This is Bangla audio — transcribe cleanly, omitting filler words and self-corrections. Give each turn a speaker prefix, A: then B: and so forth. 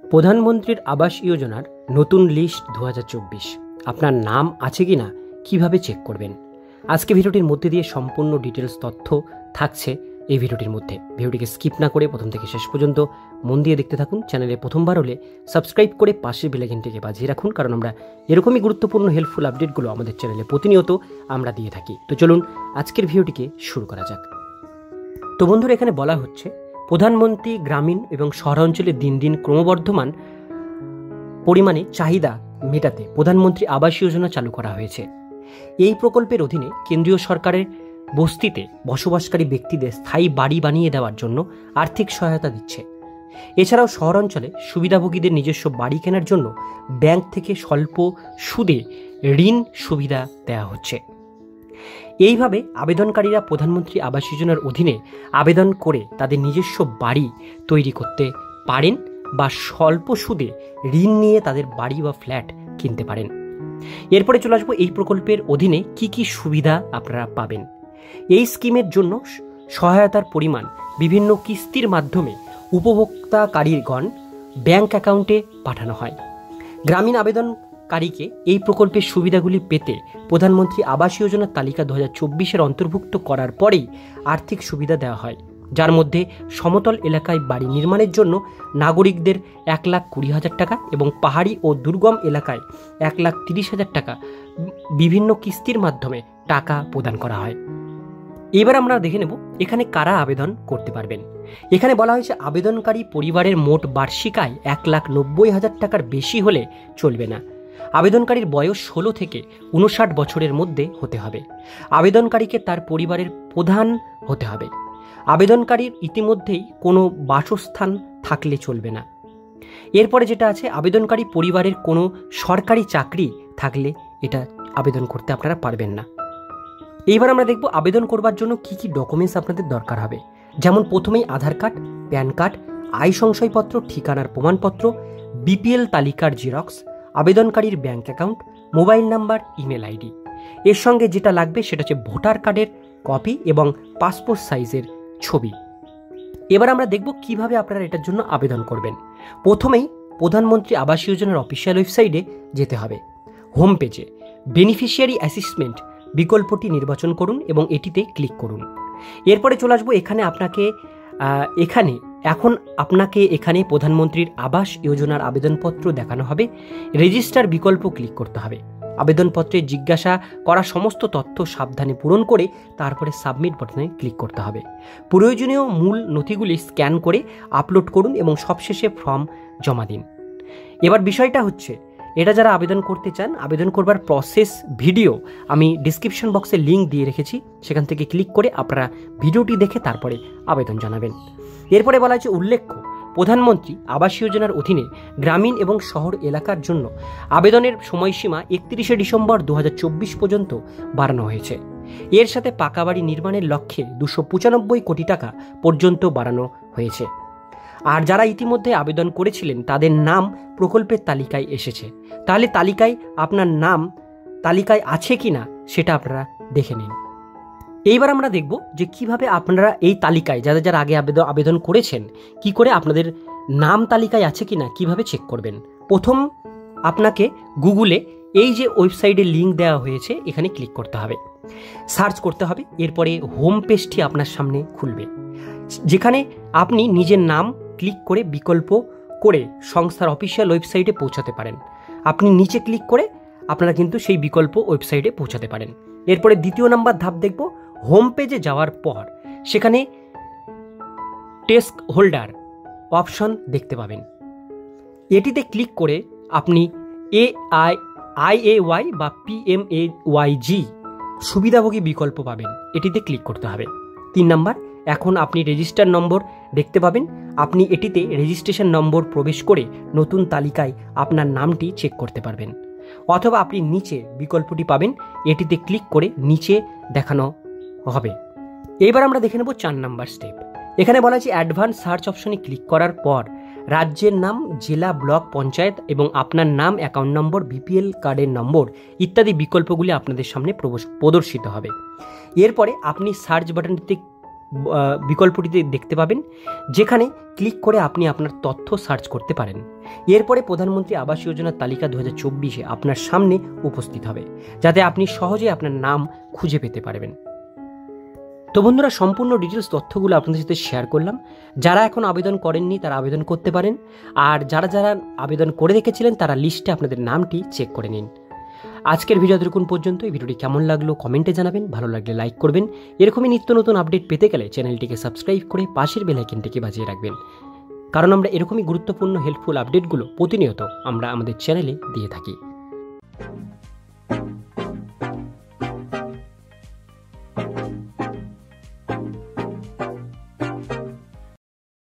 A: প্রধানমন্ত্রীর আবাস যোজনার নতুন লিস্ট 2024 আপনার নাম আছে কি না কীভাবে চেক করবেন আজকে ভিডিওটির মধ্যে দিয়ে সম্পূর্ণ ডিটেলস তথ্য থাকছে এই ভিডিওটির মধ্যে। ভিডিওটিকে স্কিপ না করে প্রথম থেকে শেষ পর্যন্ত মন দিয়ে দেখতে থাকুন। চ্যানেলে প্রথমবার হলে সাবস্ক্রাইব করে পাশের বেল আইকনটিকে বাজিয়ে রাখুন, কারণ আমরা এরকমই গুরুত্বপূর্ণ হেল্পফুল আপডেটগুলো আমাদের চ্যানেলে প্রতিনিয়ত আমরা দিয়ে থাকি। তো চলুন আজকের ভিডিওটিকে শুরু করা যাক। তো বন্ধুরা, এখানে বলা হচ্ছে প্রধানমন্ত্রী গ্রামীণ এবং শহরাঞ্চলে দিন দিন ক্রমবর্ধমান পরিমাণে চাহিদা মেটাতে প্রধানমন্ত্রী আবাস যোজনা চালু করা হয়েছে। এই প্রকল্পের অধীনে কেন্দ্রীয় সরকারের বস্তিতে বসবাসকারী ব্যক্তিদের স্থায়ী বাড়ি বানিয়ে দেওয়ার জন্য আর্থিক সহায়তা দিচ্ছে। এছাড়াও শহরাঞ্চলে সুবিধাভোগীদের নিজস্ব বাড়ি কেনার জন্য ব্যাংক থেকে স্বল্প সুদে ঋণ সুবিধা দেওয়া হচ্ছে। এইভাবে আবেদনকারীরা প্রধানমন্ত্রী আবাস যোজনার অধীনে আবেদন করে তাদের নিজস্ব বাড়ি তৈরি করতে পারেন বা স্বল্প সুদে ঋণ নিয়ে তাদের বাড়ি বা ফ্ল্যাট কিনতে পারেন। এরপরে চলে আসবো এই প্রকল্পের অধীনে কি কি সুবিধা আপনারা পাবেন। এই স্কিমের জন্য সহায়তার পরিমাণ বিভিন্ন কিস্তির মাধ্যমে উপভোক্তাকারীগণ ব্যাংক অ্যাকাউন্টে পাঠানো হয়। গ্রামীণ আবেদনকারীকে এই প্রকল্পের সুবিধাগুলি পেতে প্রধানমন্ত্রী আবাস যোজনার তালিকা 2024 অন্তর্ভুক্ত করার পরেই আর্থিক সুবিধা দেওয়া হয়, যার মধ্যে সমতল এলাকায় বাড়ি নির্মাণের জন্য নাগরিকদের 1,20,000 টাকা এবং পাহাড়ি ও দুর্গম এলাকায় 1,30,000 টাকা বিভিন্ন কিস্তির মাধ্যমে টাকা প্রদান করা হয়। এবার আমরা দেখে নেব এখানে কারা আবেদন করতে পারবেন। এখানে বলা হয়েছে আবেদনকারী পরিবারের মোট বার্ষিক আয় 1,90,000 টাকার বেশি হলে চলবে না। আবেদনকারীর বয়স 16 থেকে 59 বছরের মধ্যে হতে হবে। আবেদনকারীকে তার পরিবারের প্রধান হতে হবে। আবেদনকারীর ইতিমধ্যেই কোনো বাসস্থান থাকলে চলবে না। এরপরে যেটা আছে, আবেদনকারী পরিবারের কোনো সরকারি চাকরি থাকলে এটা আবেদন করতে আপনারা পারবেন না। এইবার আমরা দেখব আবেদন করবার জন্য কি কি ডকুমেন্টস আপনাদের দরকার হবে। যেমন প্রথমেই আধার কার্ড, প্যান কার্ড, আয় সংশয়পত্র, ঠিকানার প্রমাণপত্র, বিপিএল তালিকার জেরক্স, আবেদনকারীর bank account, mobile number, email ID. এর সঙ্গে যেটা লাগবে সেটা হচ্ছে ভোটার কার্ডের কপি এবং পাসপোর্ট সাইজের ছবি। এবার আমরা দেখব কিভাবে আপনারা এটার জন্য আবেদন করবেন। প্রথমেই প্রধানমন্ত্রী আবাস যোজনার অফিসিয়াল ওয়েবসাইটে যেতে হবে। হোম পেজে বেনিফিশিয়ারি অ্যাসিস্টমেন্ট বিকল্পটি নির্বাচন করুন এবং এটিতে ক্লিক করুন। এরপরে চলে আসবো এখানে এখানে প্রধানমন্ত্রীর আবাস যোজনার আবেদনপত্র দেখানো হবে। রেজিস্টার বিকল্প ক্লিক করতে হবে। আবেদনপত্রে জিজ্ঞাসা করা সমস্ত তথ্য সাবধানে পূরণ করে তারপরে সাবমিট বাটনে ক্লিক করতে হবে। প্রয়োজনীয় মূল নথিগুলি স্ক্যান করে আপলোড করুন এবং সবশেষে ফর্ম জমা দিন। এবার বিষয়টা হচ্ছে, এটা যারা আবেদন করতে চান, আবেদন করবার প্রসেস ভিডিও আমি ডিসক্রিপশন বক্সে লিঙ্ক দিয়ে রেখেছি, সেখান থেকে ক্লিক করে আপনারা ভিডিওটি দেখে তারপরে আবেদন জানাবেন। এরপরে বলা হচ্ছে উল্লেখ্য, প্রধানমন্ত্রী আবাস যোজনার অধীনে গ্রামীণ এবং শহর এলাকার জন্য আবেদনের সময়সীমা 31শে ডিসেম্বর 2024 পর্যন্ত বাড়ানো হয়েছে। এর সাথে পাকা বাড়ি নির্মাণের লক্ষ্যে 295 কোটি টাকা পর্যন্ত বাড়ানো হয়েছে। আর যারা ইতিমধ্যে আবেদন করেছিলেন তাদের নাম প্রকল্পের তালিকায় এসেছে। তাহলে আপনার নাম তালিকায় আছে কি না সেটা আপনারা দেখে নিন। এইবার আমরা দেখব যে কিভাবে আপনারা এই তালিকায় যারা আগে আবেদন করেছেন কি করে আপনাদের নাম তালিকায় আছে কি না কিভাবে চেক করবেন। প্রথম আপনাকে গুগলে এই যে ওয়েবসাইটের লিঙ্ক দেওয়া হয়েছে এখানে ক্লিক করতে হবে, সার্চ করতে হবে। এরপরে হোম পেজটি আপনার সামনে খুলবে, যেখানে আপনি নিজের নাম ক্লিক করে বিকল্প করে সংস্থার অফিসিয়াল ওয়েবসাইটে পৌঁছাতে পারেন। আপনি নিচে ক্লিক করে আপনারা কিন্তু সেই বিকল্প ওয়েবসাইটে পৌঁছাতে পারেন। এরপরে দ্বিতীয় নাম্বার ধাপ দেখব, হোম পেজে যাওয়ার পর সেখানে টেস্ক হোল্ডার অপশন দেখতে পাবেন। এটিতে ক্লিক করে আপনি IAY বা PMAYG সুবিধাভোগী বিকল্প পাবেন, এটিতে ক্লিক করতে হবে। 3 নাম্বার, এখন আপনি রেজিস্টার নম্বর দেখতে পাবেন। আপনি এটিতে রেজিস্ট্রেশন নম্বর প্রবেশ করে নতুন তালিকায় আপনার নামটি চেক করতে পারবেন। অথবা আপনি নিচে বিকল্পটি পাবেন, এটিতে ক্লিক করে নিচে দেখানো হবে। এইবার আমরা দেখে নেব 4 নাম্বার স্টেপ। এখানে বলা আছে অ্যাডভান্স সার্চ অপশনে ক্লিক করার পর রাজ্যের নাম, জেলা, ব্লক, পঞ্চায়েত এবং আপনার নাম, অ্যাকাউন্ট নম্বর, বিপিএল কার্ডের নম্বর ইত্যাদি বিকল্পগুলি আপনাদের সামনে প্রদর্শিত হবে। এরপরে আপনি সার্চ বাটনটিতে বিকল্পটিতে দেখতে পাবেন, যেখানে ক্লিক করে আপনি আপনার তথ্য সার্চ করতে পারেন। এরপরে প্রধানমন্ত্রী আবাস যোজনার তালিকা 2024 আপনার সামনে উপস্থিত হবে, যাতে আপনি সহজে আপনার নাম খুঁজে পেতে পারবেন। তো বন্ধুরা, সম্পূর্ণ ডিটেলস তথ্যগুলো আপনাদের সাথে শেয়ার করলাম। যারা এখন আবেদন করেননি তারা আবেদন করতে পারেন, আর যারা যারা আবেদন করে রেখেছিলেন তারা লিস্টে আপনাদের নামটি চেক করে নিন। আজকের ভিডিও এতটুকুন পর্যন্ত। এই ভিডিওটি কেমন লাগলো কমেন্টে জানাবেন, ভালো লাগলে লাইক করবেন। এরকমই নিত্য নতুন আপডেট পেতে গেলে চ্যানেলটিকে সাবস্ক্রাইব করে পাশের বেল আইকনটিকে বাজিয়ে রাখবেন, কারণ আমরা এরকমই গুরুত্বপূর্ণ হেল্পফুল আপডেটগুলো প্রতিনিয়ত আমরা আমাদের চ্যানেলে দিয়ে থাকি।